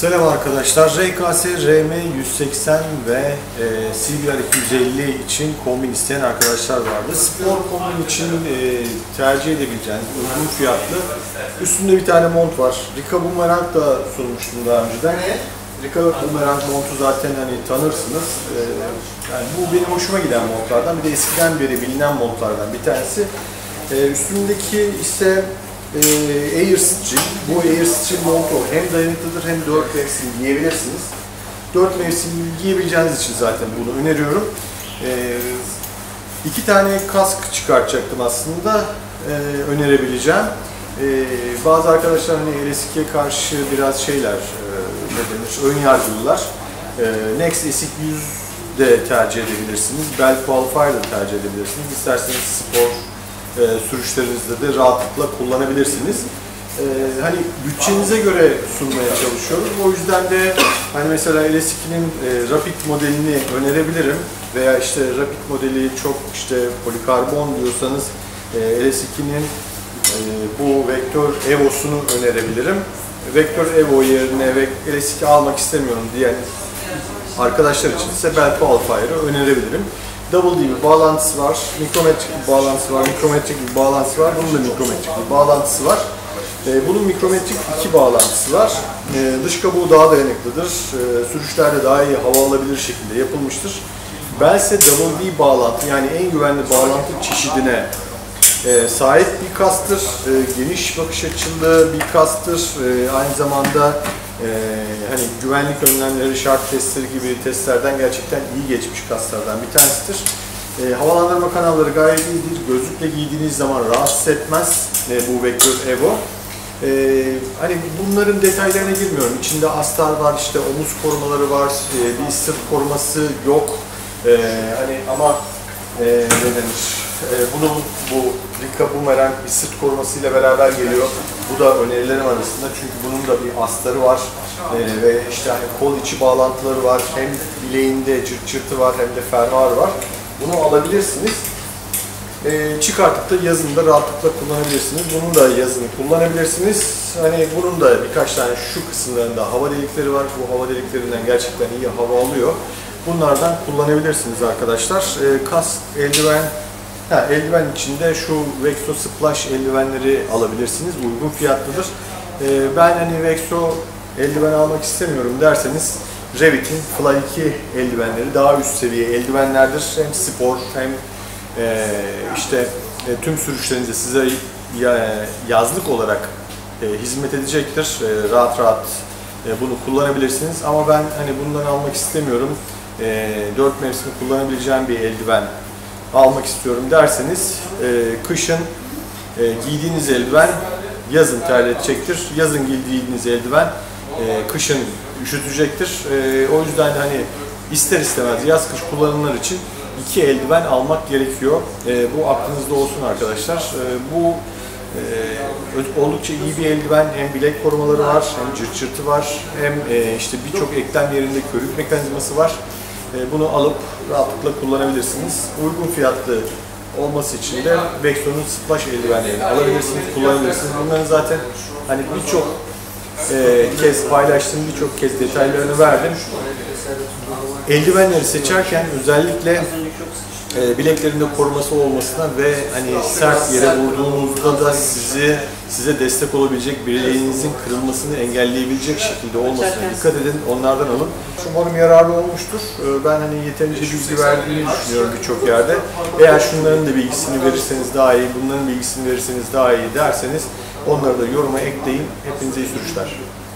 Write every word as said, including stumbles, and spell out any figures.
Selam arkadaşlar. R K S R M yüz seksen ve e, C B R iki yüz elli için kombin isteyen arkadaşlar vardı. Spor kombin için e, tercih edebileceğiniz uygun fiyatlı. Üstünde bir tane mont var. Rika Boomerang da sunmuştum daha önceden. Rika Boomerang montu zaten hani tanırsınız. E, yani bu benim hoşuma giden montlardan. Bir de eskiden beri bilinen montlardan bir tanesi. E, üstündeki ise Ee, Air String. Bu Air String montu hem dayanıklıdır hem dört mevsim giyebilirsiniz. dört mevsim giyebileceğiniz için zaten bunu öneriyorum. Ee, iki tane kask çıkartacaktım aslında. Ee, önerebileceğim. Ee, bazı arkadaşlar hani L S iki'ye karşı biraz şeyler, e, ne denir, ön yargılılar. Ee, Next S iki yüz de tercih edebilirsiniz. Bell Qualifier da tercih edebilirsiniz. İsterseniz spor E, sürüşlerinizde de rahatlıkla kullanabilirsiniz. E, hani bütçenize göre sunmaya çalışıyoruz. O yüzden de hani mesela L S iki'nin e, Rapid modelini önerebilirim. Veya işte Rapid modeli çok işte polikarbon diyorsanız e, L S iki'nin e, bu Vector Evo'sunu önerebilirim. Vector Evo yerine L S iki almak istemiyorum diyen arkadaşlar için ise Bell Qualifier'ı önerebilirim. Double D bir bağlantısı var, mikrometrik bir bağlantısı var, mikrometrik bir bağlantısı var, bunun da mikrometrik bir bağlantısı var. Ee, bunun mikrometrik iki bağlantısı var. Ee, dış kabuğu daha dayanıklıdır, ee, sürüşlerde daha iyi hava alabilir şekilde yapılmıştır. Bell ise Double D bağlantı, yani en güvenli bağlantı çeşidine e, sahip bir kasttır. E, geniş bakış açılı bir kasttır. E, aynı zamanda Ee, hani güvenlik önlemleri, şart testleri gibi testlerden gerçekten iyi geçmiş kaslardan bir tanesidir. Ee, havalandırma kanalları gayet iyidir. Gözlükle giydiğiniz zaman rahatsız etmez e, bu Vector Evo. Ee, hani bunların detaylarına girmiyorum. İçinde astar var, işte omuz korumaları var, e, bir sırt koruması yok. Ee, hani ama e, ne denir? E, bunun bu Rika Boomerang bir sırt korumasıyla beraber geliyor. Bu da önerilerim arasında, çünkü bunun da bir astarı var ee, ve işte hani kol içi bağlantıları var, hem bileğinde cırt cırtı var hem de fermuar var. Bunu alabilirsiniz. Ee, çıkartıp da yazın da rahatlıkla kullanabilirsiniz. Bunun da yazını kullanabilirsiniz. Hani bunun da birkaç tane şu kısımlarında hava delikleri var. Bu hava deliklerinden gerçekten iyi hava alıyor. Bunlardan kullanabilirsiniz arkadaşlar. Ee, kask, eldiven. Ha, eldiven içinde şu Vexo Splash eldivenleri alabilirsiniz. Uygun fiyatlıdır. Ee, ben hani Vexo eldiven almak istemiyorum derseniz Revit'in Fly iki eldivenleri daha üst seviye eldivenlerdir. Hem spor hem e, işte e, tüm sürüşlerinizde size ya, yazlık olarak e, hizmet edecektir. E, rahat rahat e, bunu kullanabilirsiniz. Ama ben hani bundan almak istemiyorum. E, dört mevsim kullanabileceğim bir eldiven almak istiyorum derseniz e, kışın e, giydiğiniz eldiven yazın terletecektir. Yazın giydiğiniz eldiven e, kışın üşütecektir. E, o yüzden hani ister istemez yaz kış kullanımlar için iki eldiven almak gerekiyor. E, bu aklınızda olsun arkadaşlar. E, bu e, oldukça iyi bir eldiven. Hem bilek korumaları var, hem cırt cırtı var, hem e, işte birçok eklem yerinde körük mekanizması var. Bunu alıp rahatlıkla kullanabilirsiniz. Uygun fiyatlı olması için de Vexo'nun Splash eldivenlerini alabilirsiniz, kullanabilirsiniz. Bunların zaten hani birçok e, kez paylaştım, birçok kez detaylarını verdim. Eldivenleri seçerken özellikle e, bileklerinde koruması olmasına ve hani sert yere vurduğunuzda da sizi size destek olabilecek, bileğinizin kırılmasını engelleyebilecek şekilde olmasına dikkat edin. Onlardan alın. Umarım yararlı olmuştur. Ben hani yeterince bilgi verdiğini düşünüyorum birçok yerde. Eğer şunların da bilgisini verirseniz daha iyi, bunların bilgisini verirseniz daha iyi derseniz onları da yoruma ekleyin. Hepinize iyi sürüşler.